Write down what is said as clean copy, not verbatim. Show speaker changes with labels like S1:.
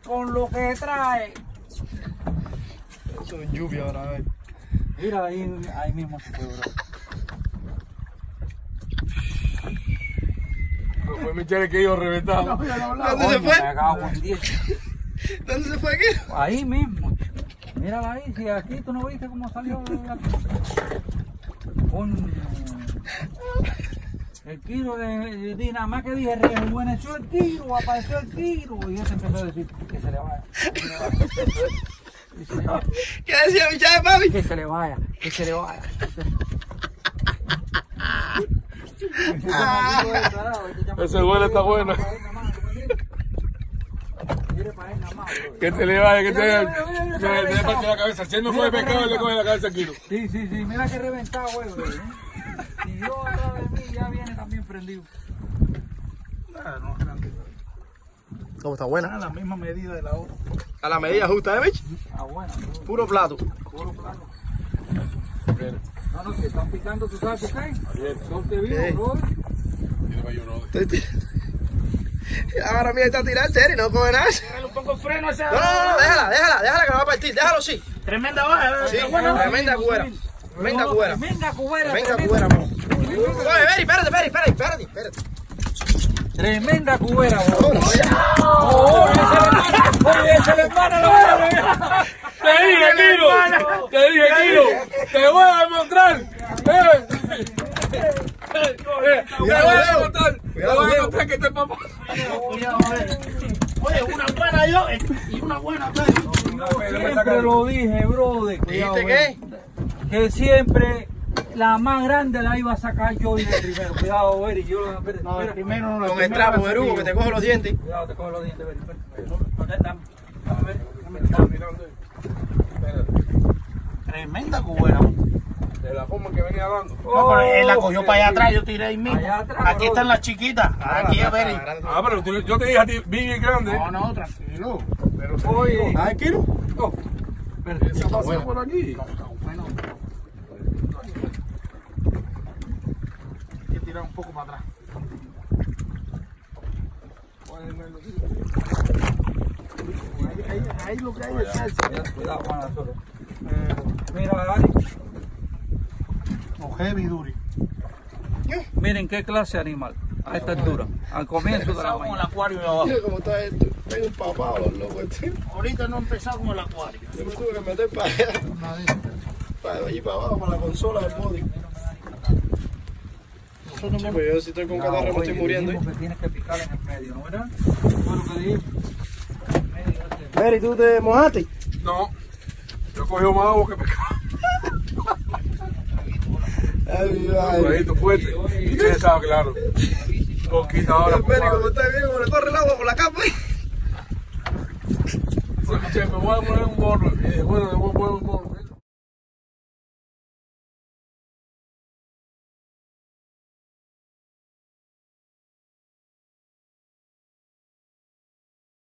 S1: con lo que trae.
S2: Eso es lluvia ahora, ¿ves?
S1: Mira, ahí mismo se fue, bro.
S3: No fue Michelle que yo reventado.
S2: ¿Dónde se fue?
S1: Me cago en 10.
S2: ¿Dónde se fue aquí?
S1: Ahí mismo. Mírala ahí, si aquí tú no viste cómo salió el kilo de nada más que dije, rejuveneció el kilo, apareció el kilo, y ese empezó a decir que se le vaya.
S2: ¿Qué decía mi chave, papi?
S1: Que se le vaya, que se le vaya.
S3: Ese huele está bueno. Que te le vaya, que te le parte la cabeza. Si él no fue de pescado, le coge la cabeza al kilo.
S1: Sí, mira que reventado, güey. Y yo atrás de mí ya viene también prendido.
S2: ¿Cómo está buena?
S1: A la misma medida de la otra.
S2: A la medida justa, ¿eh, Mitch?
S1: Ah, bueno.
S2: Puro plato.
S1: Puro plano. No, que están picando, ¿tú sabes por qué? Sorte vivo, bro.
S2: Ahora mira, está tirando en serio, no coge nada.
S4: Le pongo freno a esa.
S2: No, déjala que me va a partir, déjalo sí.
S4: Tremenda baja.
S2: Sí, tremenda cubera. Tremenda cubera.
S1: Tremenda cubera.
S2: Tremenda cubera, amor. Oye, Beri, espérate.
S1: Tremenda cubera, bro.
S4: Oye, se le hermana la
S3: Te dije, Kilo. Te voy a demostrar. Te voy a demostrar que te papá.
S4: Oye, una buena yo y una buena tú.
S1: Siempre lo dije, brother.
S2: ¿Dijiste qué?
S1: Que siempre la más grande la iba a sacar yo y de primero. Cuidado, Beri.
S4: No, el primero no.
S2: Con el trapo, Berugo, que te cojo los dientes.
S1: Cuidado, te coge los dientes, Beri.
S4: Tremenda cubera.
S3: De la forma que venía dando.
S4: No, pero él la cogió para allá atrás, yo tiré ahí mismo.
S1: Allá atrás,
S4: Aquí
S1: bro.
S4: están las chiquitas. Aquí es Beri.
S3: Ah, pero yo te dije a ti, bien grande.
S4: No, tranquilo.
S3: Pero
S1: Oye.
S2: ¿Ah, el kilo?
S3: esa pasa por aquí.
S4: Bueno. Hay que tirar un poco para atrás. Ahí lo que hay es salsa.
S1: Cuidado, Juan, solo. Mira, Ari.
S4: O heavy duri.
S1: Miren qué clase de animal. A esta altura. Al comienzo de la
S4: Con el
S1: mañana.
S4: acuario de abajo.
S2: Mira cómo está esto. Tengo un papado, los locos.
S4: Ahorita no he empezado con el acuario.
S2: Yo me tuve que meter para allá. Para allí para abajo, para la consola del body. Sí, pues yo si estoy con catarro me estoy muriendo.
S1: Que tienes que picar en el medio, ¿no verdad? Fue lo que dijimos.
S2: Mary, ¿tú te mojaste?
S3: No. Yo cogí más agua que pescado. Fueguito fuerte. Y usted sabe, claro. Poquita ahora.
S2: Mary, como está bien, como le corre el agua por la capa.
S3: Dice, me voy a poner un morro. Y bueno, me voy a poner un morro.